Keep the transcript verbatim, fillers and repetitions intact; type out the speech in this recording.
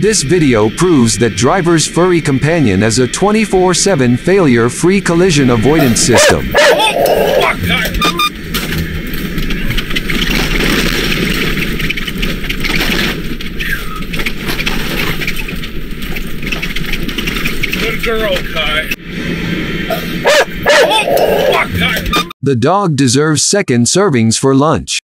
This video proves that driver's furry companion is a twenty-four seven failure-free collision avoidance system. Good girl, Kai. The dog deserves second servings for lunch.